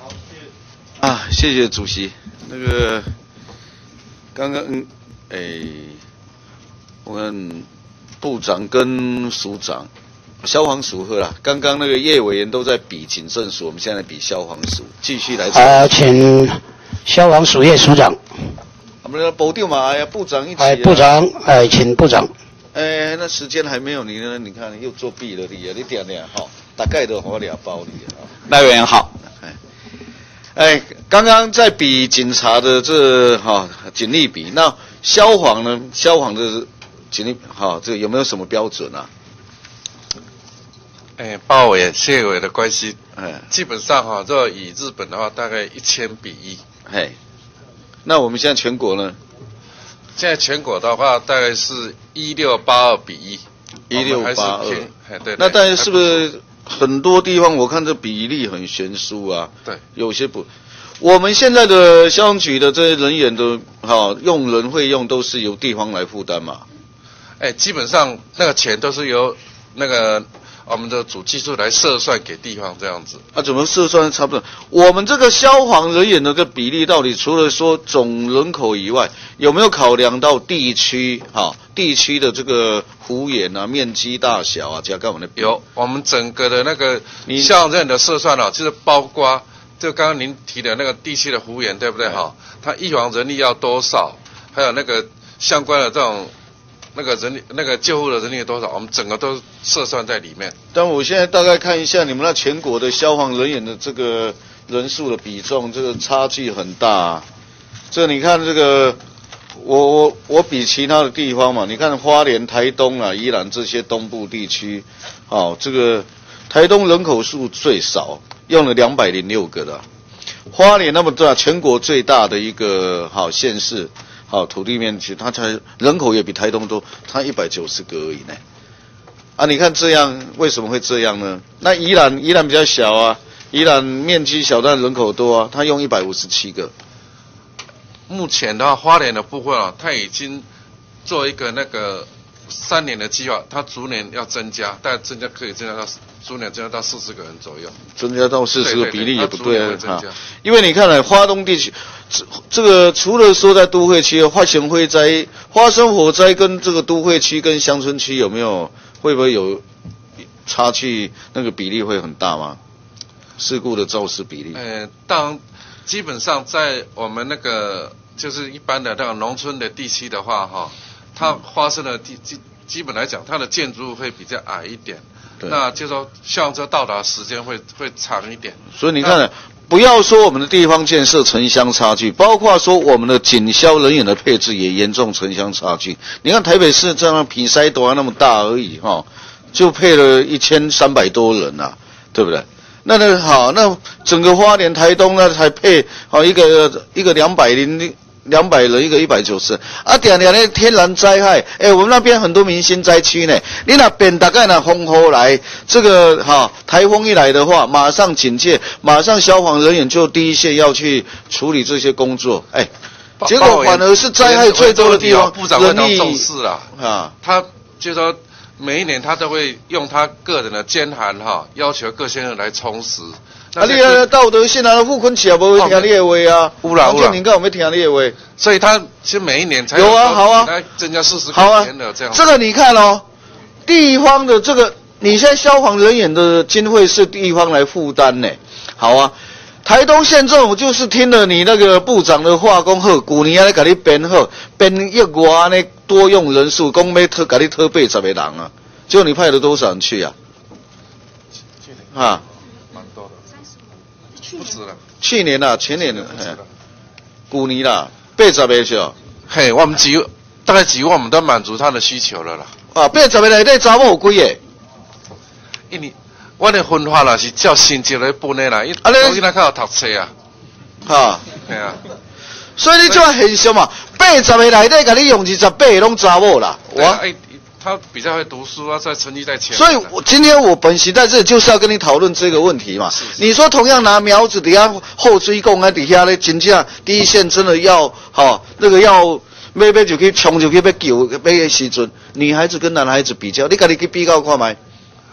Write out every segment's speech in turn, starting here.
啊，谢谢主席。那个刚刚我看部长跟署长，消防署喝了。刚刚那个叶委员都在比警政署，我们现在比消防署，继续来。 请消防署叶署长。 我们的部长嘛，部长一起。 部长，请部长。 那时间还没有你呢，你看又作弊了你点哈，大概都我俩包你啊。 赖委员好。 刚刚在比警察的警力比，那消防呢？消防的警力这个有没有什么标准啊？ 报委谢委的关系，基本上这以日本的话，大概1000比1。 那我们现在全国呢？ 现在全国的话，大概是1682比1。1682。对。 那但是是不是很多地方我看这比例很悬殊啊？ 对。 有些不。我们现在的消防局的这些人员的用人费用都是由地方来负担嘛？ 基本上那个钱都是由那个我们的主计处来设算给地方这样子。 怎么设算差不多？我们这个消防人员的这个比例到底除了说总人口以外，有没有考量到地区地区的这个幅员啊、面积大小啊，加跟我们的有我们整个的那个消防人员的设算就是包括。就刚刚您提的那个地区的幅员，对不对它预防人力要多少，还有那个相关的这种那个人力那个救护的人力多少，我们整个都设算在里面。 但我现在大概看一下你们那全国的消防人员的这个人数的比重，这个差距很大啊。这你看这个，我比其他的地方嘛，你看花莲、台东啊、宜兰这些东部地区，这个台东人口数最少。用了206个的，花莲那么大，全国最大的一个县市，土地面积，它才人口也比台东多，它190个而已呢。你看这样为什么会这样呢？那宜兰比较小啊，宜兰面积小但人口多啊，它用157个。 目前的话，花莲的部分它已经做一个那个3年的计划，它逐年要增加，但可以增加到逐年增加到40个人左右， 增加到40个比例也不对啊。因为你看花东地区，这个除了说在都会区发生火灾跟这个都会区跟乡村区会不会有差距？那个比例会很大吗？事故的肇事比例？ 基本上在我们那个就是一般的那个农村的地区的话它发生的基本来讲，它的建筑物会比较矮一点，那就说消防车到达时间会长一点。 所以你看，不要说我们的地方建设城乡差距，包括说我们的警消人员的配置也严重城乡差距。你看台北市这样比塞多那么大而已就配了1300多人啊，对不对？那整个花莲、台东那才配一个200人，一个190点的天然灾害，我们那边很多明星灾区呢。你那边大概风雨来，这个台风一来的话，马上警戒，马上消防人员就第一线要去处理这些工作，结果反而是灾害最多的地方， 部长非常重视啦他就说每一年他都会用他个人的监函要求各先生来充实。 你道德性傅昆萁也不会听你的话啊， 有啦， 你敢有没听你的话？ 所以他其实每一年才有好啊， 来增加40个人的这样。 这个你看地方的这个，你现在消防人员的经费是地方来负担呢。好啊，台东县政府就是听了你那个部长的话，讲好，去年来给你编好，编1外呢多用人数，讲要给你特80个人啊，结果你派了多少人去啊？ 蛮多的，不止了。 去年啦，前年了，去年啦，80个是哦。 我们大概几乎我们都满足他的需求了啦。 80个内底查某有几个？ 因为我的分法啦是照成绩来分的啦，因为现在较有读书啊。 所以你这样现象嘛，80个内底给你用28个拢查某啦。 他比较会读书啊，在成绩在前。 所以今天我本席在这里就是要跟你讨论这个问题嘛。你说同样拿苗子底下后追供啊，底下咧真正第一线真的要那个要就去冲就去要救要的时阵，女孩子跟男孩子比较，你自己去比较看卖。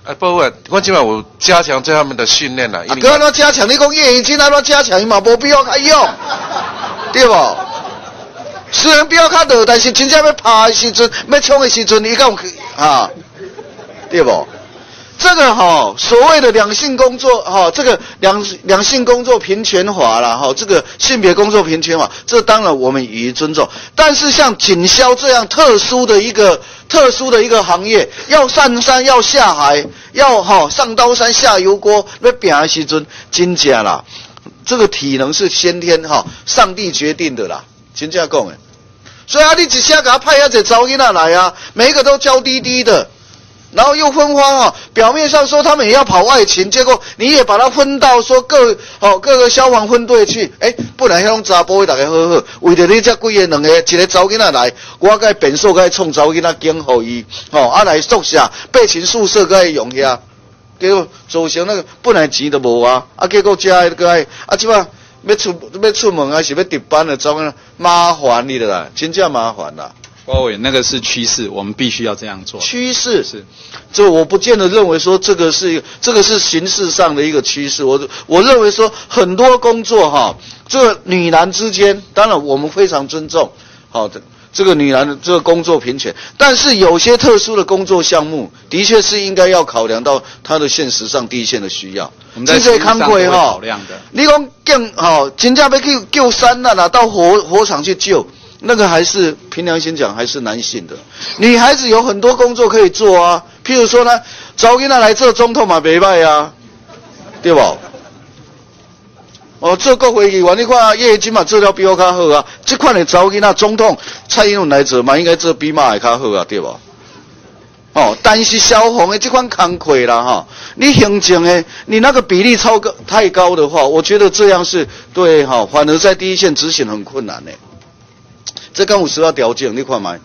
不，我今晚有加强这方面的训练啦。 哥，那加强，你讲叶永金那加强嘛，无必要开用，对不？虽然比较较弱，但是真正要拍的时阵，要冲的时阵，伊敢有啊？对不？这个所谓的两性工作这个两性工作平权法啦这个性别工作平权法，这当然我们予以尊重。但是像警消这样特殊的一个行业，要上山要下海，要上刀山下油锅，要拼的时阵，真正啦，这个体能是先天上帝决定的啦，真正讲的。所以你一下给他派一个查某囡仔来啊，每一个都娇滴滴的。然后又分花表面上说他们也要跑外勤，结果你也把它分到说各个消防分队去，不然迄种查甫的大家好好，为着你这几个两个，一个查某囡仔来，我该变数该创查某囡仔经互伊，来宿舍备勤宿舍该用遐，结果造成那个本来钱都无结果加个爱即摆要出门还是要值班的，糟糕，麻烦你的啦，真正麻烦啦。 包伟，那个是趋势，我们必须要这样做。 趋势是， 这我不见得认为说这个是形式上的一个趋势。我认为说很多工作这个女男之间，当然我们非常尊重这个女男的这个工作平权，但是有些特殊的工作项目，的确是应该要考量到它的现实上第一线的需要。 我们在实际上都会考量的。 你讲真正要去救山难到火场去救。那个还是凭良心讲，还是男性的。女孩子有很多工作可以做啊，譬如说呢，找囡仔来做总统嘛，袂歹啊，对不？做国会议员，你看叶金嘛做了比我较好啊。这款的找囡仔总统蔡英文来做嘛，应该做比马还较好啊，对不？但是消防的这款工作啦你行政的你那个比例太高的话，我觉得这样是对反而在第一线执行很困难的。这跟50要调整，你看嘛？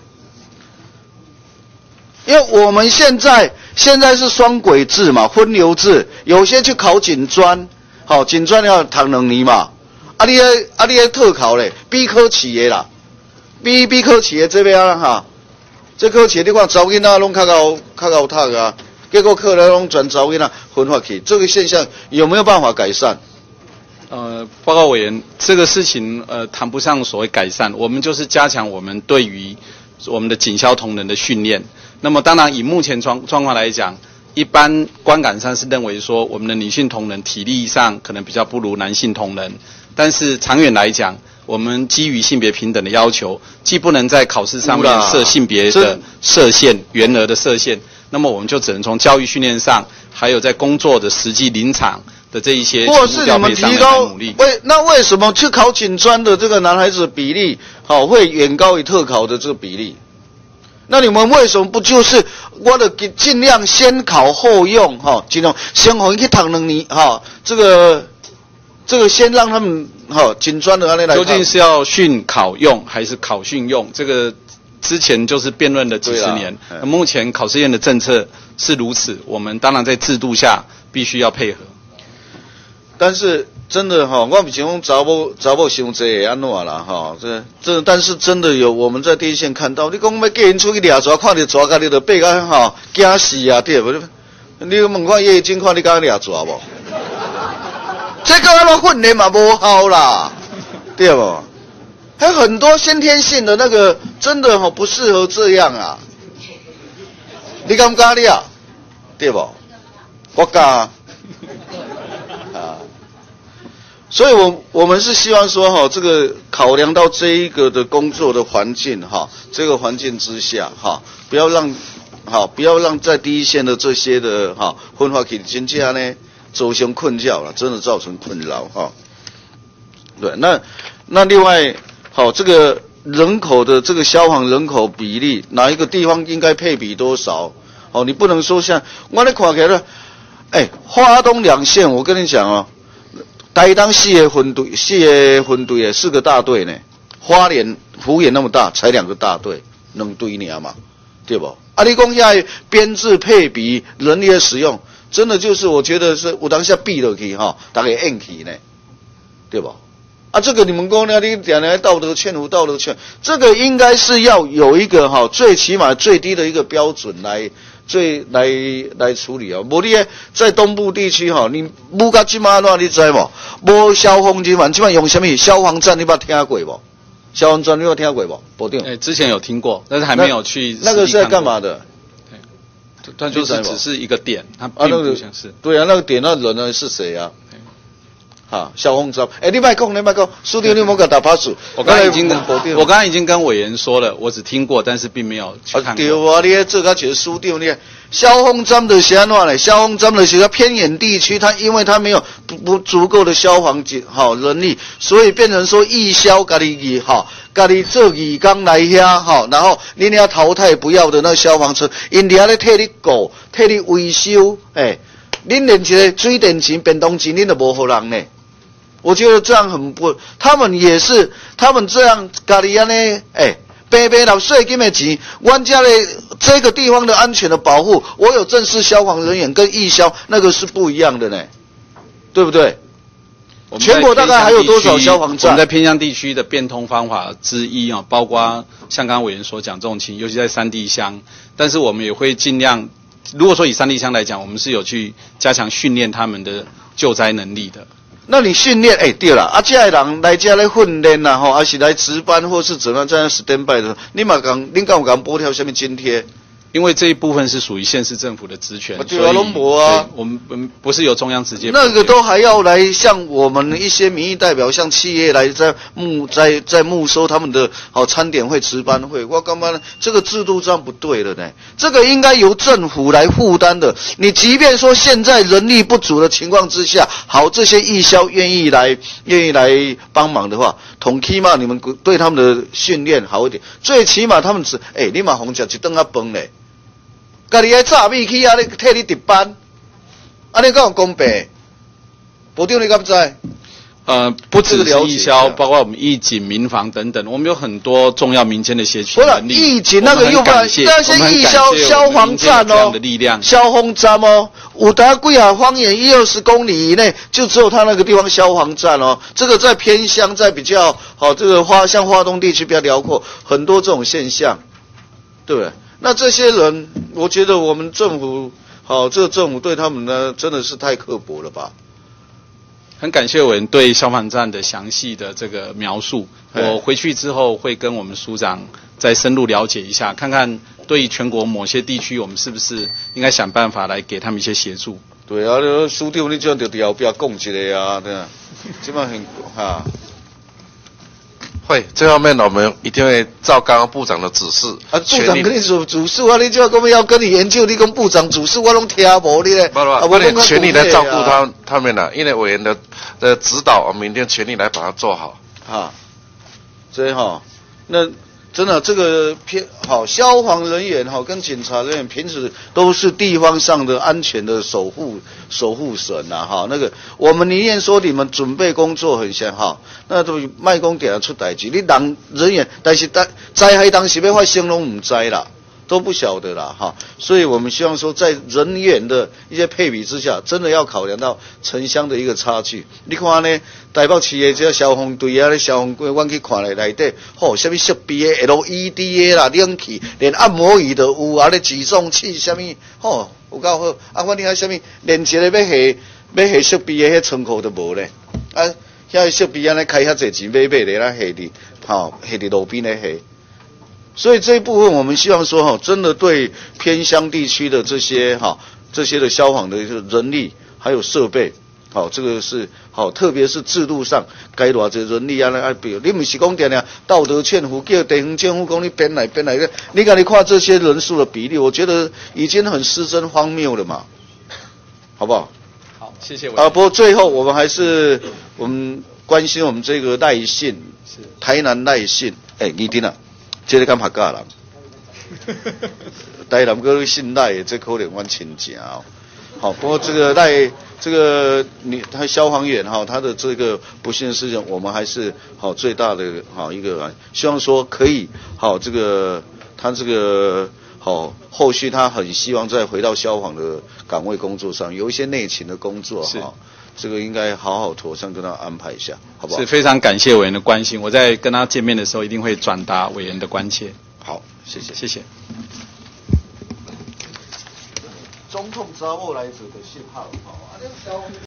因为我们现在是双轨制嘛，分流制，有些去考警专，警专要读2年嘛。你咧特考咧，比考试的啦，比考试的这边这考试你看查某囡仔拢较高读啊，结果考来拢全查某囡仔分发去，这个现象有没有办法改善？ 报告委员，这个事情谈不上所谓改善，我们就是加强我们对于我们的警消同仁的训练。那么当然以目前状况来讲，一般观感上是认为说我们的女性同仁体力上可能比较不如男性同仁，但是长远来讲，我们基于性别平等的要求，既不能在考试上面设性别的设限、员额的设限，那么我们就只能从教育训练上，还有在工作的实际临场的这一些或是你们提高那为什么去考警专的这个男孩子比例会远高于特考的这个比例？那你们为什么不就是我的尽量先考后用尽量先让去读2年这个先让他们警专的来究竟是要训考用还是考训用？这个之前就是辩论了几十年，目前考试院的政策是如此，我们当然在制度下必须要配合。 但是真的我不想讲查某伤济安怎啦这但是真的有我们在第一线看到，你讲要叫人出去抓抓，看到抓甲你就爬甲惊死啊，对不？你问看叶金看你敢抓抓无？这个安怎训练嘛无效啦，对不？还有很多先天性的那个真的不适合这样啊，你敢不敢你啊？对不？我敢。所以我们是希望说这个考量到这一个的工作的环境这个环境之下不要让在第一线的这些的分发起真正呢造成困扰了，真的造成困扰对，那另外这个人口的这个消防人口比例，哪一个地方应该配比多少？你不能说像我咧看起来花东2县，我跟你讲台东4个分队4个大队呢，花莲、福园那么大，才2个大队，2队尔嘛，对不？你讲遐编制配比、人力的使用，真的就是我觉得是有当下闭落去大家硬起呢，对不？这个你们讲呢，你讲呢道德劝无道德劝，这个应该是要有一个最起码最低的一个标准来处理啊。无你在东部地区哈，你武甲即马怎你知无？无消防人员即马用什么消防站？你捌听过无？消防站你有听过无？部长？ 之前有听过，但是还没有去。 那个是在干嘛的？ 它就是只是一个点，它并不像是。 对啊，那个点那人呢是谁啊？消防站，你别讲，书记你莫给打趴鼠。 我刚才已经跟委员说了，我只听过，但是并没有去看过。 对啊，你这个就是书记你。消防站的是安怎呢？消防站的是个偏远地区，因为它没有不足够的消防人力，所以变成说义消家己做义工来遐然后你要淘汰不要的那消防车，因伫遐咧替你顾，替你维修，恁连一个水电钱、便当钱，恁都无互人呢。我觉得这样很不，他们这样家己安尼，白白拿税金的钱，阮家的这个地方的安全的保护，我有正式消防人员跟义消，那个是不一样的呢，对不对？全国大概还有多少消防站？ 我们在偏乡地区的变通方法之一包括像刚刚委员所讲这种情，尤其在山地乡，但是我们也会尽量，如果说以山地乡来讲，我们是有去加强训练他们的救灾能力的。 那你训练对了这些人来这来训练还是来值班或是怎样在那 standby 的，恁敢有讲拨条什么津贴？ 因为这一部分是属于县市政府的职权， 对啊，拢无啊， 我们不是由中央直接。 那个都还要来向我们一些民意代表，向企业来在募收他们的餐点会、值班会。我感觉这个制度这样不对了呢，这个应该由政府来负担的。你即便说现在人力不足的情况之下，这些义消愿意来帮忙的话，统起码你们对他们的训练好一点，最起码他们你嘛红吃一顿饭嘞。家己爱炸米去替你值班，安尼敢有公平？部长你敢不知？ 不只是义消，包括我们义警、民防等等，我们有很多重要民间的协群能力。 义警那个又不那些义消消防站消防站有达几啊方圆1-20公里以内，就只有他那个地方消防站这个在偏乡，在比较这个像花东地区比较辽阔，很多这种现象，对不对？那这些人，我觉得我们政府，这个政府对他们呢，真的是太刻薄了吧？ 很感谢委员对消防站的详细的这个描述，我回去之后会跟我们署长再深入了解一下，看看对于全国某些地区，我们是不是应该想办法来给他们一些协助。 对啊，署长你这样就后边讲一个啊，对啊，这么很会，这方面我们一定会照刚刚部长的指示。 部长跟你说指示你就要跟你研究，你跟部长指示我拢听无你咧。 我们全力来照顾他们因为委员的指导，我们明天全力来把它做好。 所以那真的这个消防人员跟警察人员平时都是地方上的安全的守护神那个我们宁愿说你们准备工作很像那都卖讲给他出代志，你人员但是灾害当时要发生拢唔知啦，都不晓得啦所以我们希望说在人员的一些配比之下，真的要考量到城乡的一个差距。你看呢，台北市的这消防队消防队，我去看内底什么设备的 LED 啦、冷气，连按摩椅都有咧集中器什么有够好我你什么连一个要下设备的窗口都无咧遐设备安尼开遐侪钱买咧下伫路边咧下。所以这一部分我们希望说真的对偏乡地区的这些的消防的人力还有设备这个是特别是制度上该多少人力比如你不是讲定道德劝服叫地方政府讲你编来你看这些人数的比例，我觉得已经很失真荒谬了嘛，好不好？ 好，谢谢委员。 不过最后我们还是我们关心我们这个赖信，台南赖信你听这个敢拍假人，台南个姓赖的，这可能阮亲戚不过这个他消防员他的这个不幸事情，我们还是最大的一个希望说可以这个他这个后续他很希望再回到消防的岗位工作上，有一些内勤的工作这个应该好好妥善跟他安排一下，好不好？ 是非常感谢委员的关心，我在跟他见面的时候一定会转达委员的关切。 好，谢谢， 谢谢。 总统查某来者的信号，吼，啊，你